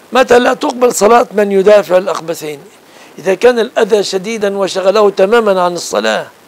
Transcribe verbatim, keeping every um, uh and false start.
متى لا تقبل صلاة من يدافع الأخبثين؟ إذا كان الأذى شديدا وشغله تماما عن الصلاة.